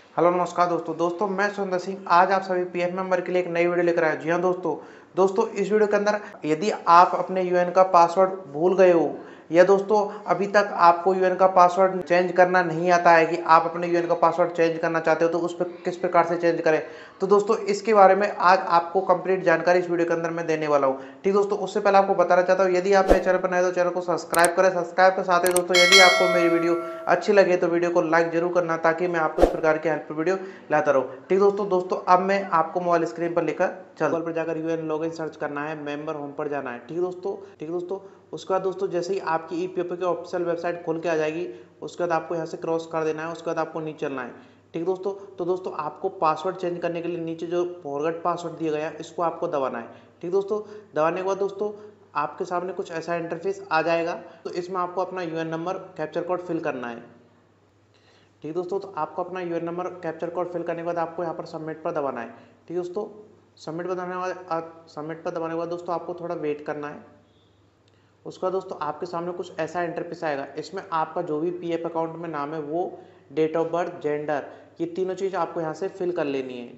Hello नमस्कार दोस्तों मैं सुंदर सिंह आज आप सभी पीएफ मेंबर के लिए एक नई वीडियो लेकर आया। जी हाँ दोस्तों इस वीडियो के अंदर यदि आप अपने यूएन का पासवर्ड भूल गए हो या दोस्तों अभी तक आपको यूएन का पासवर्ड चेंज करना नहीं आता है कि आप अपने यूएन का पासवर्ड चेंज करना चाहते हो तो उस पर किस प्रकार से चेंज करें, तो दोस्तों इसके बारे में आज आपको कंप्लीट जानकारी इस वीडियो के अंदर मैं देने वाला हूँ। ठीक दोस्तों, उससे पहले आपको बताना चाहता हूँ यदि आप मेरे चैनल पर नए तो चैनल को सब्सक्राइब करें। सब्सक्राइब के साथ ही दोस्तों यदि आपको मेरी वीडियो अच्छी लगे तो वीडियो को लाइक जरूर करना ताकि मैं आपको इस प्रकार की हेल्पफुल वीडियो लाता रहूँ। ठीक दोस्तों अब मैं आपको मोबाइल स्क्रीन पर लेकर गूगल पर जाकर यूएन लॉगिन सर्च करना है, मेंबर होम पर जाना है। ठीक दोस्तों उसके बाद दोस्तों जैसे ही आपकी ईपीएफओ की ऑफिशियल वेबसाइट खोल के आ जाएगी उसके बाद आपको यहाँ से क्रॉस कर देना है, उसके बाद आपको नीचे चलना है। ठीक दोस्तों, तो दोस्तों आपको पासवर्ड चेंज करने के लिए नीचे जो फॉरगेट पासवर्ड दिया गया है इसको आपको दबाना है। ठीक दोस्तों, दबाने के बाद दोस्तों आपके सामने कुछ ऐसा इंटरफेस आ जाएगा, तो इसमें आपको अपना UAN number capture code fill करना है। ठीक दोस्तों, तो आपको अपना UAN number capture code fill करने के बाद आपको यहाँ पर सबमिट पर दबाना है। ठीक दोस्तों, सबमिट पर दबाने के बाद दोस्तों आपको थोड़ा वेट करना है। उसका दोस्तों आपके सामने कुछ ऐसा इंटरफेस आएगा, इसमें आपका जो भी पीएफ अकाउंट में नाम है वो, डेट ऑफ बर्थ, जेंडर, ये तीनों चीज़ आपको यहाँ से फिल कर लेनी है।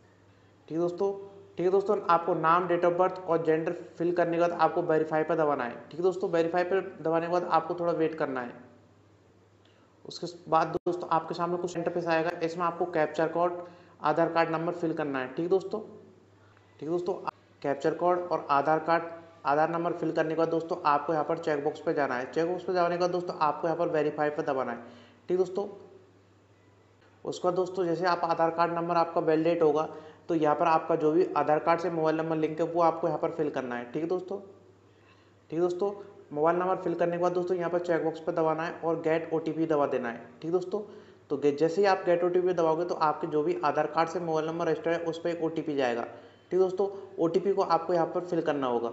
ठीक है दोस्तों आपको नाम, डेट ऑफ बर्थ और जेंडर फिल करने के बाद आपको वेरीफाई पर दबाना है। ठीक है दोस्तों, वेरीफाई पर दबाने के बाद आपको थोड़ा वेट करना है। उसके बाद दोस्तों आपके सामने कुछ इंटरफेस आएगा, इसमें आपको capture code, Aadhaar card number fill करना है। ठीक दोस्तों कैप्चर कोड और आधार नंबर फिल करने के बाद दोस्तों आपको यहाँ पर चेक बॉक्स पे जाना है। चेक बॉक्स पे जाने के बाद दोस्तों आपको यहाँ पर वेरीफाई पे दबाना है। ठीक दोस्तों, उसका दोस्तों जैसे आप आधार कार्ड नंबर आपका वैलिडेट होगा तो यहाँ पर आपका जो भी आधार कार्ड से मोबाइल नंबर लिंक है वो आपको यहाँ पर फिल करना है। ठीक दोस्तों मोबाइल नंबर फिल करने के बाद दोस्तों यहाँ पर चेक बॉक्स पर दबाना है और गेट ओटीपी दबा देना है। ठीक दोस्तों, तो जैसे ही आप गेट ओटीपी दबाओगे तो आपके जो भी आधार कार्ड से मोबाइल नंबर रजिस्टर है उस पर एक ओटीपी जाएगा। ठीक दोस्तों, ओटीपी को आपको यहाँ पर फिल करना होगा।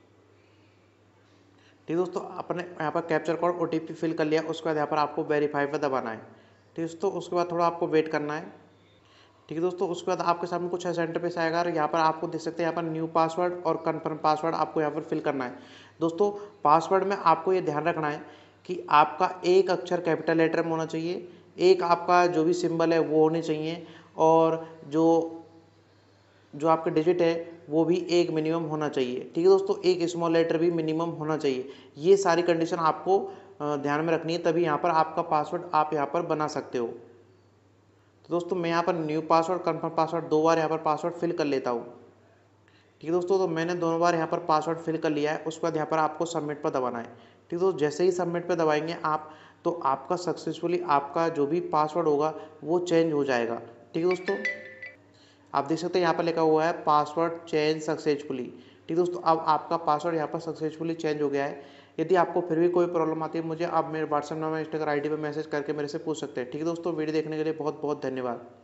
ठीक दोस्तों, आपने यहाँ पर कैप्चर कोड ओटीपी फिल कर लिया, उसके बाद यहाँ पर आपको वेरीफाई पर दबाना है। ठीक दोस्तों, उसके बाद थोड़ा आपको वेट करना है। ठीक है दोस्तों, उसके बाद आपके सामने कुछ ऐसा इंटरफेस आएगा और यहाँ पर आपको देख सकते हैं यहाँ पर न्यू पासवर्ड और कन्फर्म पासवर्ड आपको यहाँ पर फिल करना है। दोस्तों पासवर्ड में आपको ये ध्यान रखना है कि आपका एक अक्षर कैपिटल लेटर में होना चाहिए, एक आपका जो भी सिंबल है वो होने चाहिए, और जो जो आपका डिजिट है वो भी एक मिनिमम होना चाहिए। ठीक है दोस्तों, एक स्मॉल लेटर भी मिनिमम होना चाहिए। ये सारी कंडीशन आपको ध्यान में रखनी है, तभी यहाँ पर आपका पासवर्ड आप यहाँ पर बना सकते हो। तो दोस्तों मैं यहाँ पर न्यू पासवर्ड, कन्फर्म पासवर्ड दो बार यहाँ पर पासवर्ड फिल कर लेता हूँ। ठीक है दोस्तों, तो मैंने दोनों बार यहाँ पर पासवर्ड फिल कर लिया है, उसके बाद यहाँ पर आपको सबमिट पर दबाना है। ठीक है दोस्तों, जैसे ही सबमिट पर दबाएंगे आप तो आपका सक्सेसफुली आपका जो भी पासवर्ड होगा वो चेंज हो जाएगा। ठीक है दोस्तों, आप देख सकते हैं यहाँ पर लिखा हुआ है पासवर्ड चेंज सक्सेसफुली। ठीक है दोस्तों, अब आपका पासवर्ड यहाँ पर सक्सेसफुली चेंज हो गया है। यदि आपको फिर भी कोई प्रॉब्लम आती है मुझे आप मेरे व्हाट्सएप नंबर, इंस्टाग्राम आईडी पर मैसेज करके मेरे से पूछ सकते हैं। ठीक है दोस्तों, वीडियो देखने के लिए बहुत बहुत धन्यवाद।